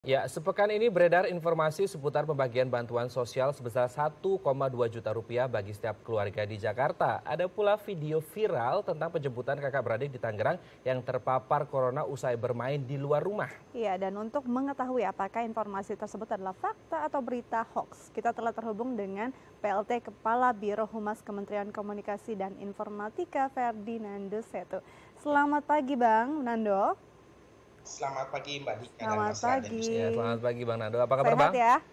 Ya, sepekan ini beredar informasi seputar pembagian bantuan sosial sebesar 1,2 juta rupiah bagi setiap keluarga di Jakarta. Ada pula video viral tentang penjemputan kakak beradik di Tangerang yang terpapar corona usai bermain di luar rumah. Iya, dan untuk mengetahui apakah informasi tersebut adalah fakta atau berita hoax, kita telah terhubung dengan PLT Kepala Biro Humas Kementerian Komunikasi dan Informatika Ferdinando Setu. Selamat pagi Bang Nando. Selamat pagi Mbak Dika dan Selamat Mas Raden. pagi. Ya, selamat pagi Bang Nando. Apa kabar Sehat Bang? ya?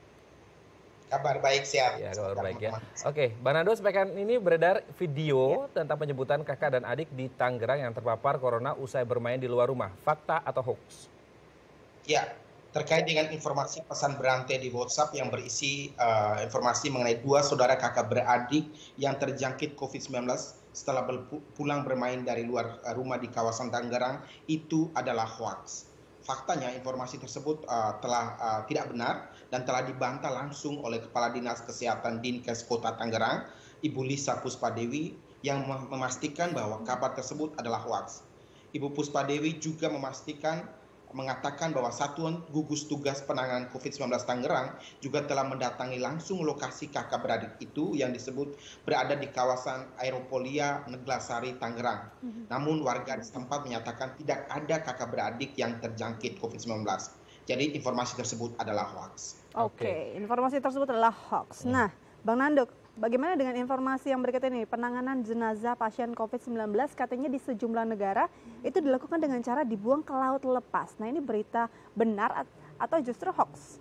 Kabar baik, siap. Ya, kabar Semoga baik ya. teman-teman. Oke, Bang Nando, sepekan ini beredar video tentang penjemputan kakak dan adik di Tangerang yang terpapar corona usai bermain di luar rumah. Fakta atau hoax? Ya, terkait dengan informasi pesan berantai di WhatsApp yang berisi informasi mengenai dua saudara kakak beradik yang terjangkit COVID-19 setelah pulang bermain dari luar rumah di kawasan Tangerang, itu adalah hoax. Faktanya informasi tersebut telah tidak benar dan telah dibantah langsung oleh Kepala Dinas Kesehatan Dinkes Kota Tangerang, Ibu Lisa Puspadewi, yang memastikan bahwa kabar tersebut adalah hoax. Ibu Puspadewi juga mengatakan bahwa Satuan Gugus Tugas Penanganan COVID-19 Tangerang juga telah mendatangi langsung lokasi kakak beradik itu yang disebut berada di kawasan Aeropolia Neglasari Tangerang. Namun warga setempat menyatakan tidak ada kakak beradik yang terjangkit COVID-19. Jadi informasi tersebut adalah hoax. Oke, informasi tersebut adalah hoax. Nah, Bang Nando, bagaimana dengan informasi yang berikut ini? Penanganan jenazah pasien COVID-19 katanya di sejumlah negara itu dilakukan dengan cara dibuang ke laut lepas. Nah, ini berita benar atau justru hoax?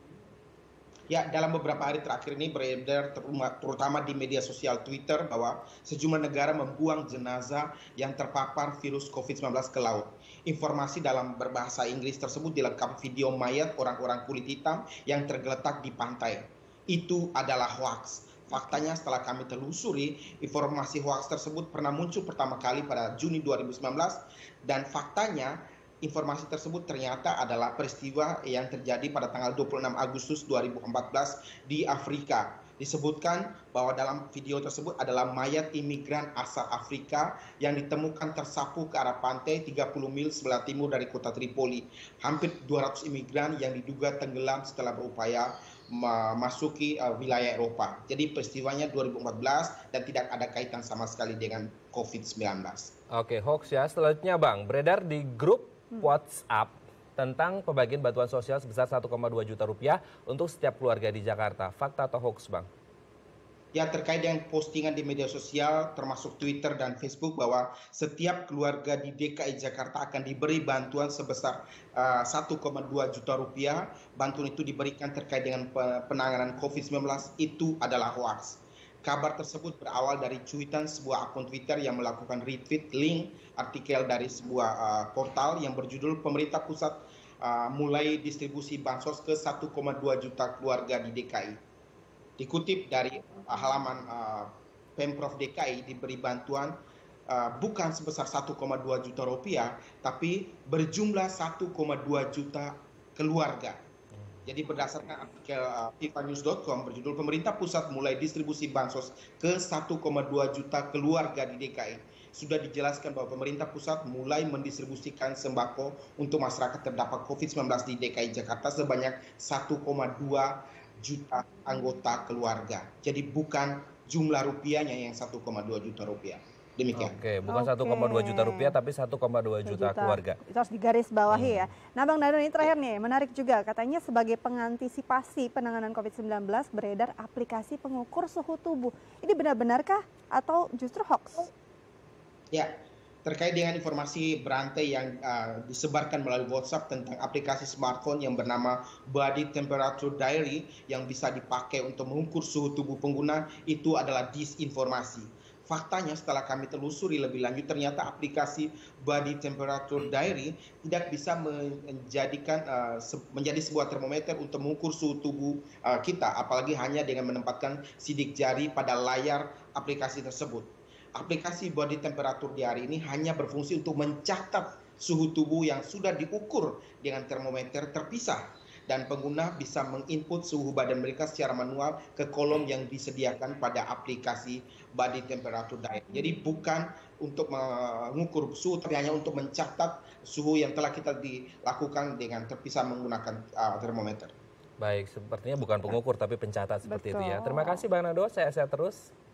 Ya, dalam beberapa hari terakhir ini beredar terutama di media sosial Twitter bahwa sejumlah negara membuang jenazah yang terpapar virus COVID-19 ke laut. Informasi dalam berbahasa Inggris tersebut dilengkapi video mayat orang-orang kulit hitam yang tergeletak di pantai. Itu adalah hoax. Faktanya setelah kami telusuri, informasi hoax tersebut pernah muncul pertama kali pada Juni 2019 dan faktanya informasi tersebut ternyata adalah peristiwa yang terjadi pada tanggal 26 Agustus 2014 di Afrika. Disebutkan bahwa dalam video tersebut adalah mayat imigran asal Afrika yang ditemukan tersapu ke arah pantai 30 mil sebelah timur dari kota Tripoli. Hampir 200 imigran yang diduga tenggelam setelah berupaya memasuki wilayah Eropa. Jadi peristiwanya 2014 dan tidak ada kaitan sama sekali dengan COVID-19. Oke, hoax ya. Selanjutnya Bang, beredar di grup WhatsApp tentang pembagian bantuan sosial sebesar 1,2 juta rupiah untuk setiap keluarga di Jakarta. Fakta atau hoax, Bang? Ya, terkait dengan postingan di media sosial termasuk Twitter dan Facebook bahwa setiap keluarga di DKI Jakarta akan diberi bantuan sebesar 1,2 juta rupiah. Bantuan itu diberikan terkait dengan penanganan COVID-19, itu adalah hoax. Kabar tersebut berawal dari cuitan sebuah akun Twitter yang melakukan retweet link artikel dari sebuah portal yang berjudul Pemerintah Pusat mulai distribusi bansos ke 1,2 juta keluarga di DKI. Dikutip dari halaman Pemprov DKI, diberi bantuan bukan sebesar 1,2 juta rupiah, tapi berjumlah 1,2 juta keluarga. Jadi berdasarkan artikel fifanews.com berjudul Pemerintah Pusat mulai distribusi bansos ke 1,2 juta keluarga di DKI. Sudah dijelaskan bahwa pemerintah pusat mulai mendistribusikan sembako untuk masyarakat terdampak COVID-19 di DKI Jakarta sebanyak 1,2 juta anggota keluarga. Jadi bukan jumlah rupiahnya yang 1,2 juta rupiah. Demikian. Oke, bukan 1,2 juta rupiah tapi 1,2 juta keluarga. Itu harus digaris bawahi ya. Nah Bang Nando, ini terakhir nih, menarik juga. Katanya sebagai pengantisipasi penanganan COVID-19 beredar aplikasi pengukur suhu tubuh. Ini benar-benarkah atau justru hoax? Ya, terkait dengan informasi berantai yang disebarkan melalui WhatsApp tentang aplikasi smartphone yang bernama Body Temperature Diary yang bisa dipakai untuk mengukur suhu tubuh pengguna, itu adalah disinformasi. Faktanya setelah kami telusuri lebih lanjut, ternyata aplikasi Body Temperature Diary tidak bisa menjadi sebuah termometer untuk mengukur suhu tubuh kita, apalagi hanya dengan menempatkan sidik jari pada layar aplikasi tersebut. Aplikasi Body Temperature Diary ini hanya berfungsi untuk mencatat suhu tubuh yang sudah diukur dengan termometer terpisah. Dan pengguna bisa menginput suhu badan mereka secara manual ke kolom yang disediakan pada aplikasi Body Temperature Diary. Jadi bukan untuk mengukur suhu, tapi hanya untuk mencatat suhu yang telah kita dilakukan dengan terpisah menggunakan termometer. Baik, sepertinya bukan pengukur tapi pencatat seperti itu ya. Betul. Terima kasih Bang Nando, sehat-sehat terus.